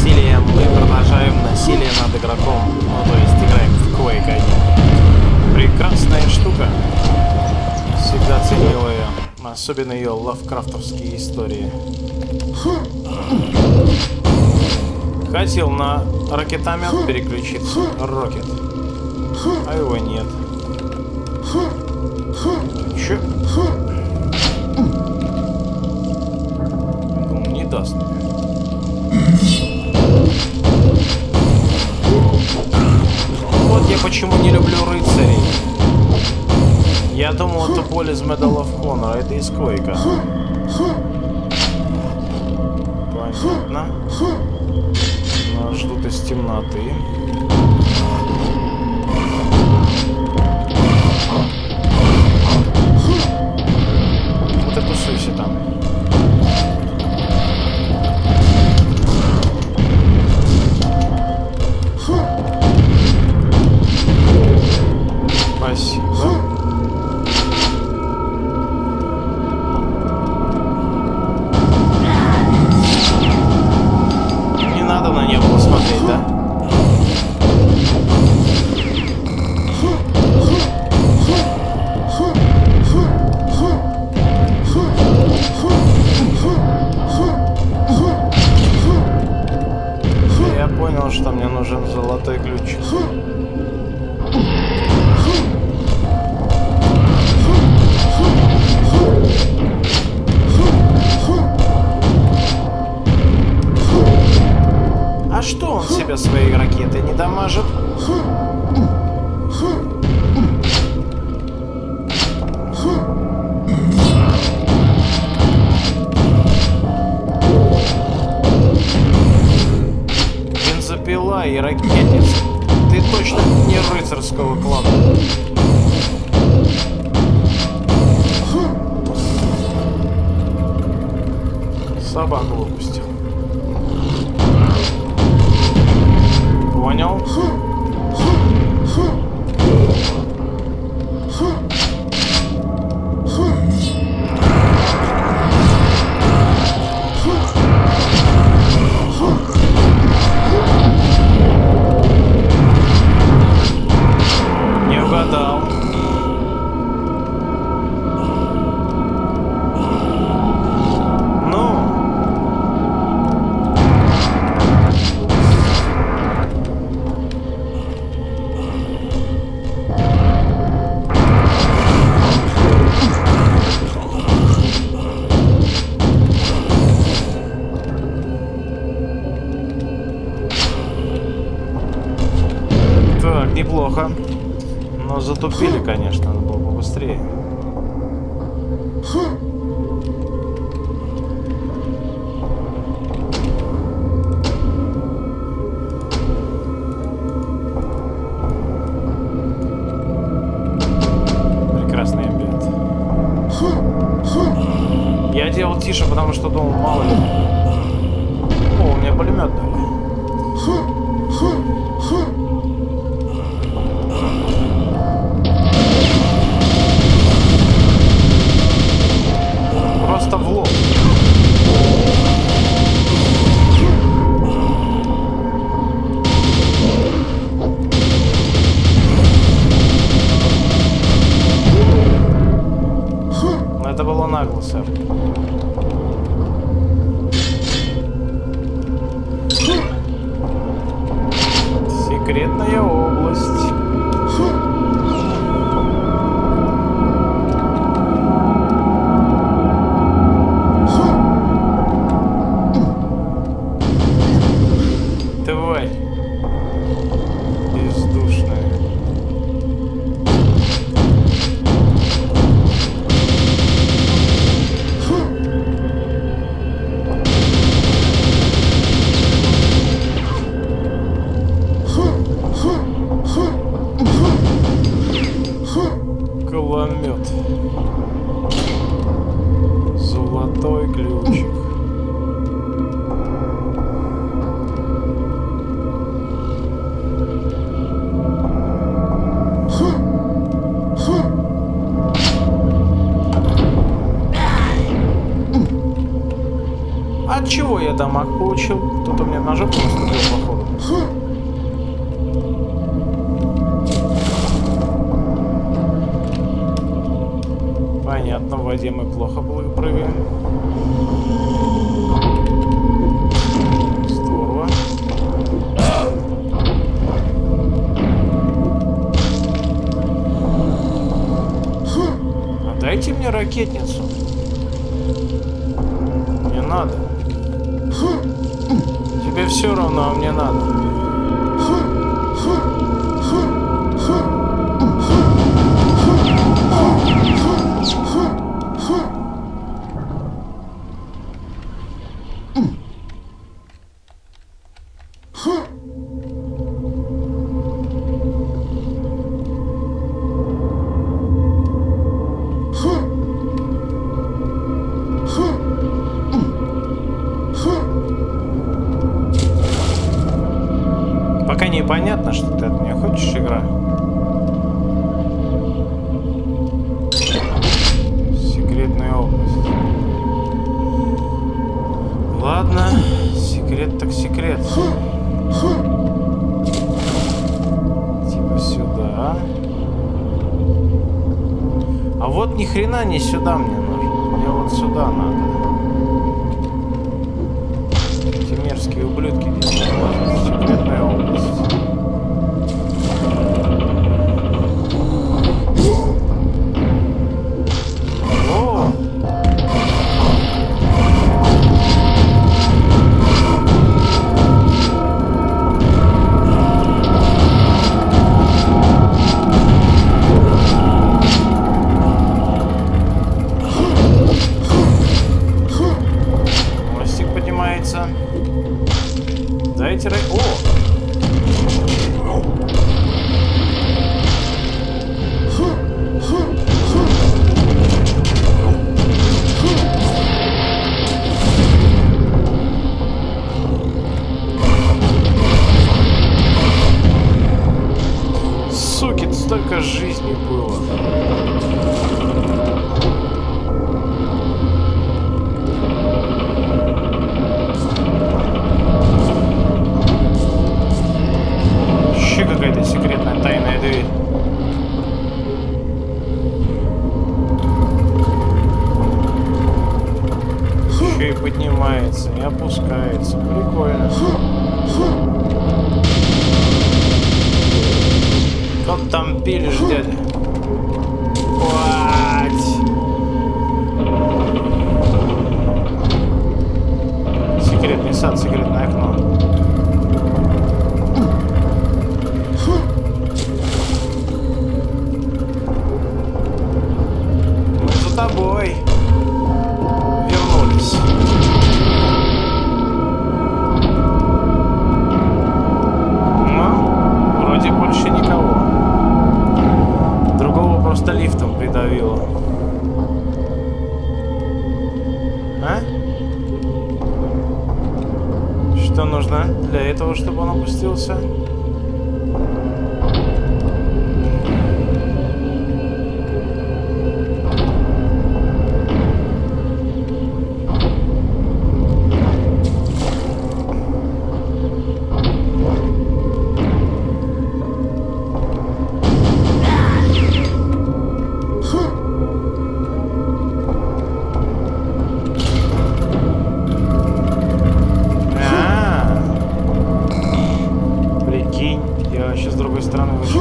насилием мы продолжаем насилие над игроком. Ну, то есть играем в Quake 1. Прекрасная штука. Всегда ценил ее. Особенно ее лавкрафтовские истории. Хотел на ракетомет переключиться. Рокет. А его нет. Чё? Не даст. Вот я почему не люблю рыцарей. Я думал, это боль из Medal of Honor, а это из Quake. Понятно. Нас ждут из темноты. Вот и тусуйся там. Спасибо. Не надо на небо смотреть, да? Я понял, что мне нужен золотой ключ. А что он себя своей ракетой не дамажит? Бензопила и ракетница. Ты точно не рыцарского клана. Собаку выпустил. Понял. Не угадал. Неплохо. Но затупили, конечно, надо было побыстрее. Прекрасный амбиент. Я делал тише, потому что думал, мало ли. О, у меня пулемет дали. Просто в лоб. Но это было нагло, сэр. От чего я дамаг получил? Кто-то мне на жопу наступил, походу. Понятно, в воде мы плохо прыгаем. Здорово. А дайте мне ракетницу. Не надо. Тебе все равно, а мне надо. Пока непонятно, что ты от меня хочешь, игра. Секретная область. Ладно, секрет так секрет. Типа сюда. А вот ни хрена не сюда мне нужно. Мне вот сюда надо. Эти мерзкие ублюдки здесь лазят. Секретная область. Дайте рай... О! Суки, столько жизни было. Какая-то секретная тайная дверь. Еще и поднимается, и опускается. Прикольно. Как там пилишь, дядя? Плать! Секретный сад, секретное окно. Тобой вернулись. Но вроде больше никого. Другого просто лифтом придавило. А? Что нужно для этого, чтобы он опустился? С другой стороны вышел.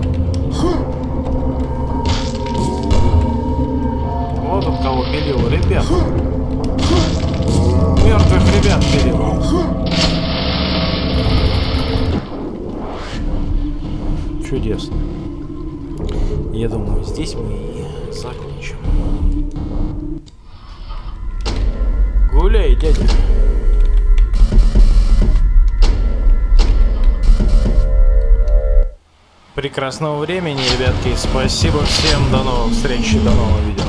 Вот от кого пилил, ребят. Мертвых ребят пилил. Чудесно. Я думаю, здесь мы и закончим. Гуляй, дядя. Прекрасного времени, ребятки. Спасибо всем. До новых встреч. До нового видео.